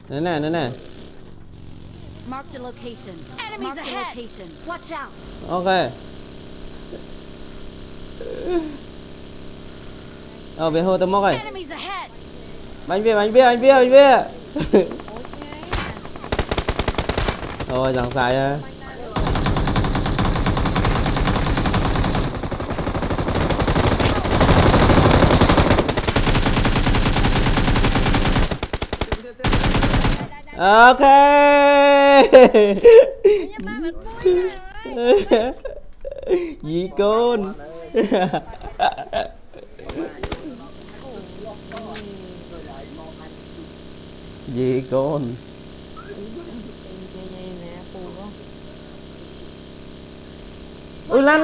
Nữa nè. Marked a location. Enemies ahead. Watch out. Ok. Về hồ tao móc rồi. Enemies ahead. Bánh bia. Rồi chẳng xài à. Ok. Gì con. Gì con. Ui lan.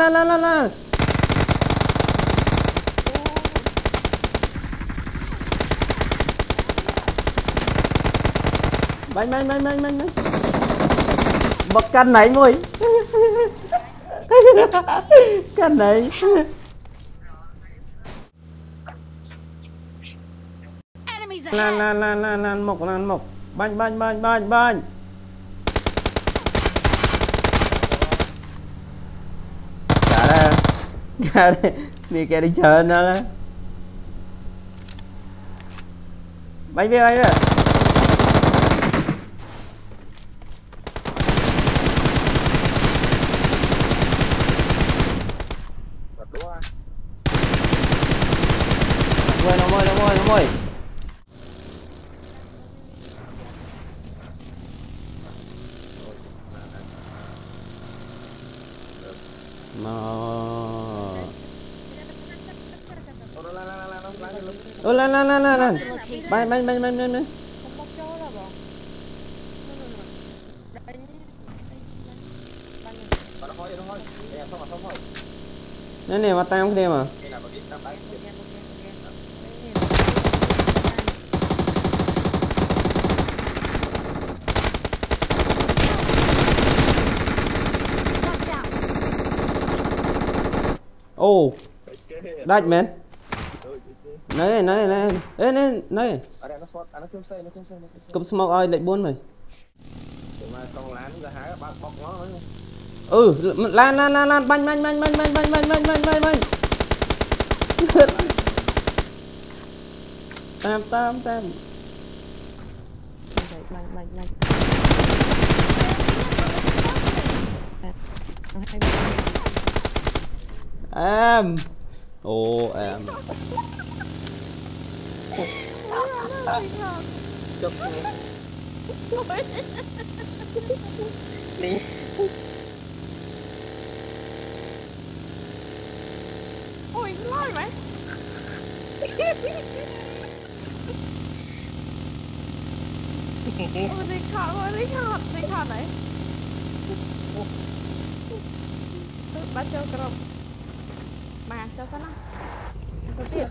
Bánh. Bật canh này môi. Canh này. Lan một. Bánh. Cả đây. Đi kẻ đi chờ nó đó. Bánh bia. Nó môi. Lan. Bánh. Nè mặt tay không thêm à? Oh, đạch men. Này. Ê này. Cầm smoke ơi, lại buôn mày. Lan banh. Tam. Em. Ồ em. Đi. Ôi, lôi mày. Ôi, đi khát này. Bắt cho cái mà cho sana. Có tiền.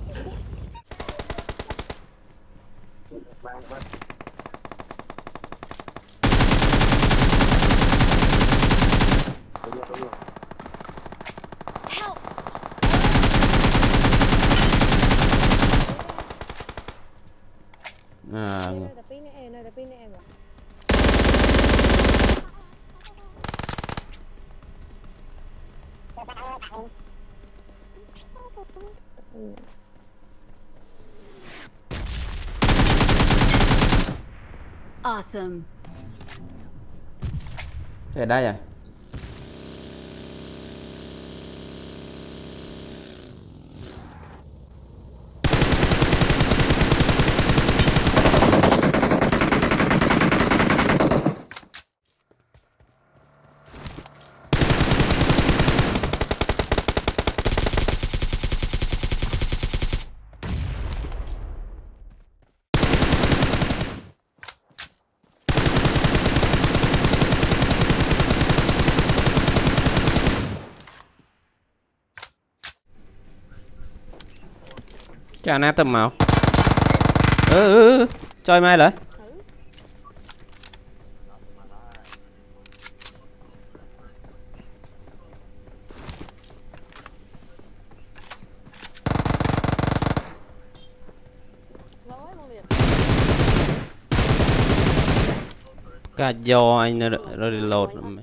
Awesome. Ở đây à? Chà na tầm màu. Chơi mai lại. cả do anh nó reload rồi.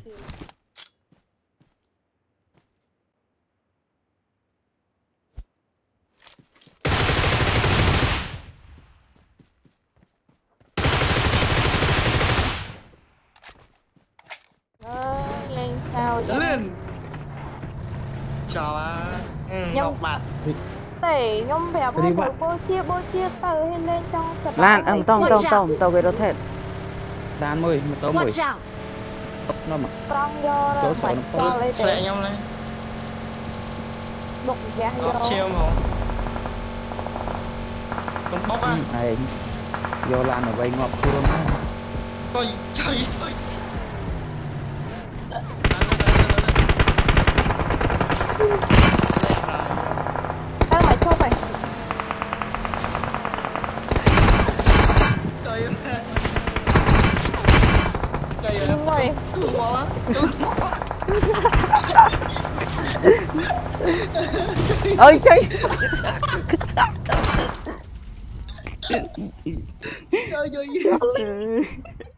Lên sao vậy? Lên chào á Nhông mặt tẩy nhông bẹp bô chia từ lên lên trong sập Lan âm tông cái đó thẹt Đàn mười một tấu mười Watch out! nó mà trong do là Chỗ phải sổ nó cho lên xòe để nhau lên đục ra có vô chiêu không con bóc á này vô lan ở vây ngọc luôn coi chơi thôi đang phải cho mày chơi chơi nhưng rồi thương bó á ơi chơi chơi chơi